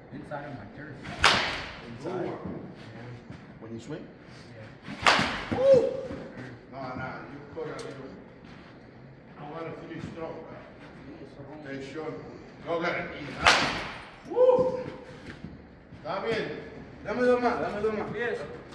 Inside of my turf. Inside? Yeah. When you swing? Yeah. Woo! Nah, you put a little. I want to finish strong. Stay short. Go get it. Woo! Está bien. Dame dos más, dame dos más. Yes.